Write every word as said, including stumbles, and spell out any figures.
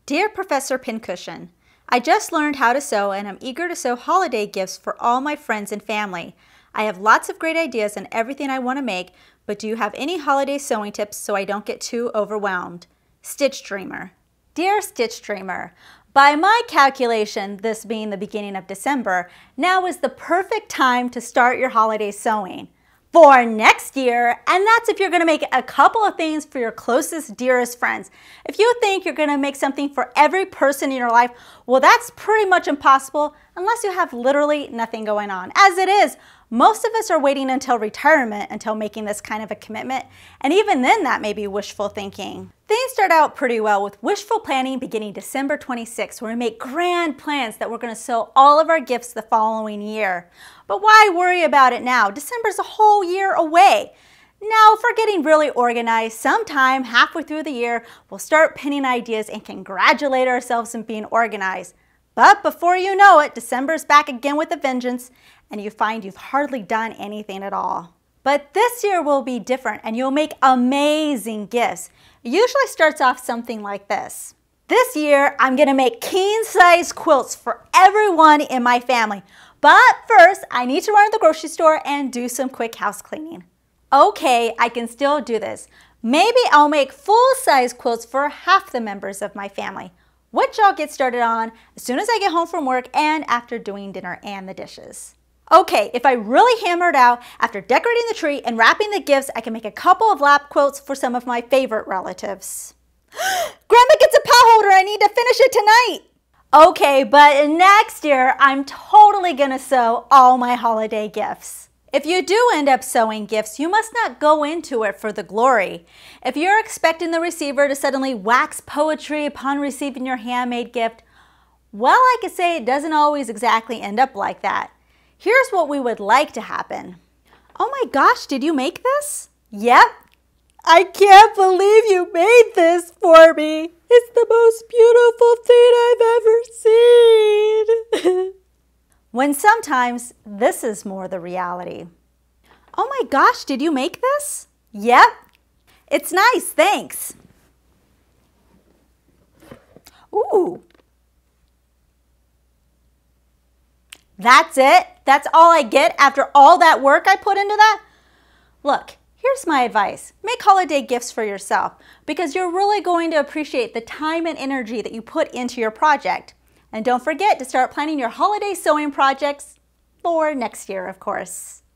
Dear Professor Pincushion, I just learned how to sew and I'm eager to sew holiday gifts for all my friends and family. I have lots of great ideas and everything I want to make, but do you have any holiday sewing tips so I don't get too overwhelmed? Stitch Dreamer. Dear Stitch Dreamer, by my calculation, this being the beginning of December, now is the perfect time to start your holiday sewing for next year, and that's if you're going to make a couple of things for your closest, dearest friends. If you think you're going to make something for every person in your life, well, that's pretty much impossible unless you have literally nothing going on. As it is, most of us are waiting until retirement until making this kind of a commitment, and even then that may be wishful thinking. Things start out pretty well with wishful planning beginning December twenty-sixth, where we make grand plans that we're going to sew all of our gifts the following year. But why worry about it now? December's a whole year away. Now, if we're getting really organized, sometime halfway through the year, we'll start pinning ideas and congratulate ourselves on being organized. But before you know it, December's back again with a vengeance, and you find you've hardly done anything at all. But this year will be different, and you'll make amazing gifts. It usually starts off something like this. This year, I'm gonna make king-size quilts for everyone in my family. But first, I need to run to the grocery store and do some quick house cleaning. Okay, I can still do this. Maybe I'll make full-size quilts for half the members of my family, which I'll get started on as soon as I get home from work and after doing dinner and the dishes. Okay, if I really hammer it out, after decorating the tree and wrapping the gifts, I can make a couple of lap quilts for some of my favorite relatives. Grandma gets a pot holder, I need to finish it tonight. Okay, but next year, I'm totally gonna sew all my holiday gifts. If you do end up sewing gifts, you must not go into it for the glory. If you're expecting the receiver to suddenly wax poetry upon receiving your handmade gift, well, I could say it doesn't always exactly end up like that. Here's what we would like to happen. Oh my gosh, did you make this? Yep. I can't believe you made this for me. It's the most beautiful thing I've ever seen. When sometimes this is more the reality. Oh my gosh, did you make this? Yep. It's nice, thanks. Ooh. That's it? That's all I get after all that work I put into that? Look, here's my advice. Make holiday gifts for yourself because you're really going to appreciate the time and energy that you put into your project. And don't forget to start planning your holiday sewing projects for next year, of course.